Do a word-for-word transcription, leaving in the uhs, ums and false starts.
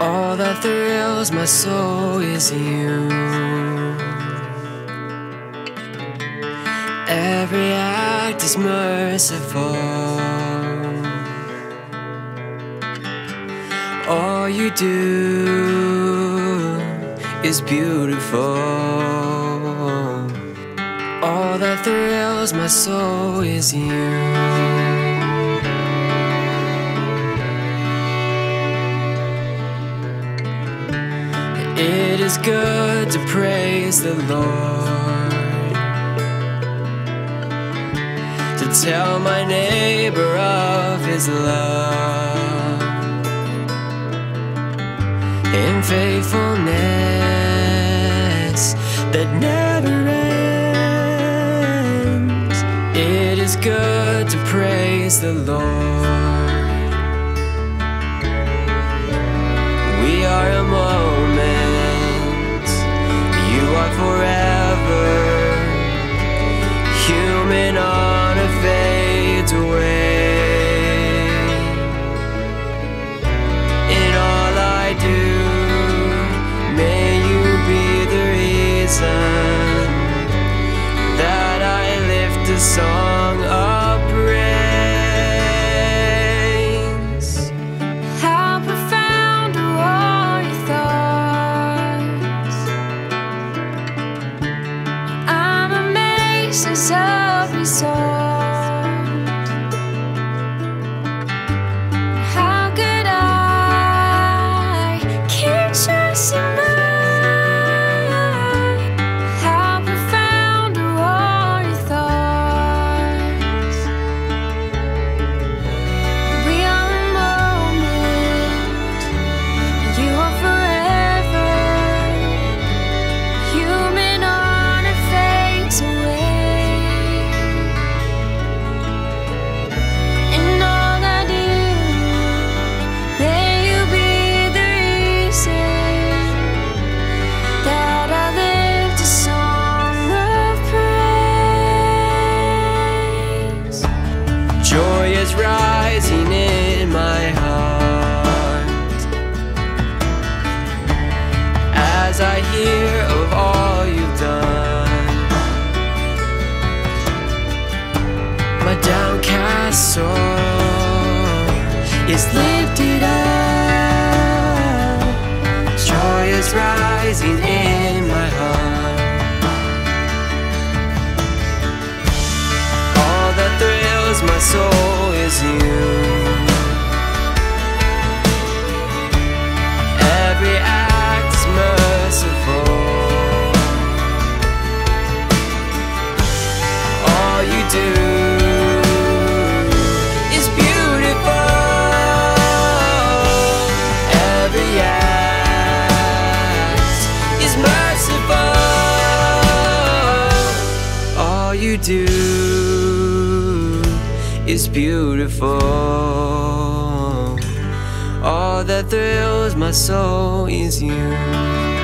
All that thrills my soul is you. Every act is merciful. All you do is beautiful. All that thrills my soul is you. It is good to praise the Lord, to tell my neighbor of His love and faithfulness that never ends. It is good to praise the Lord. We are a moment, you are forever. Human honor fades away. In all I do, may you be the reason that I lift a song of praise. How profound are all your thoughts. I'm amazed as a result. How could I keep chasing mine? How profound are all your thoughts. We are a moment, you are forever. Human honor fades away. In all I do, may you be the reason that I lift a song of praise. Joy is rising in my heart as I hear of all you've done. My downcast soul is lifted up. Joy is rising in my heart. All that thrills my soul is you. Every act is merciful. All you do is beautiful. Every act is merciful. All you do is beautiful. All that thrills my soul is you.